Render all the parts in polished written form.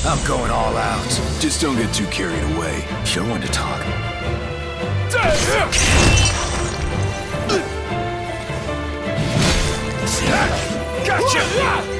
I'm going all out. Just don't get too carried away. You're one to talk. Gotcha!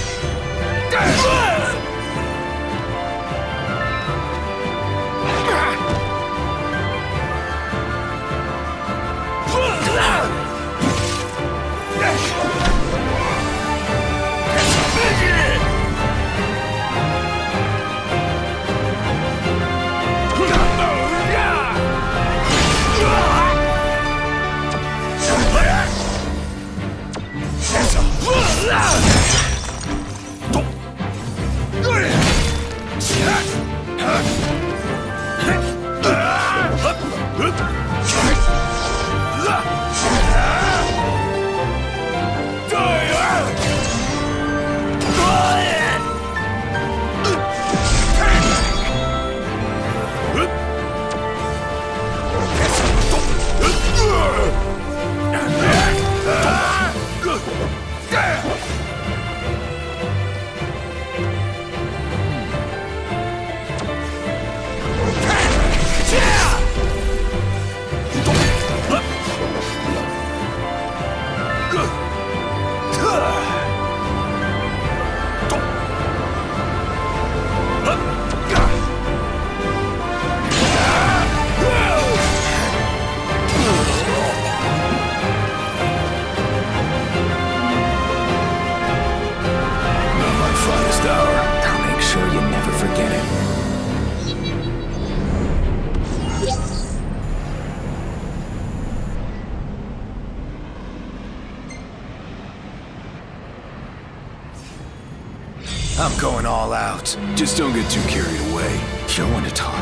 I'm going all out. Just don't get too carried away. You're one to talk.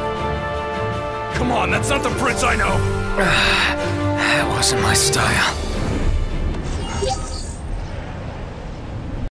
Come on, that's not the prince I know! That wasn't my style.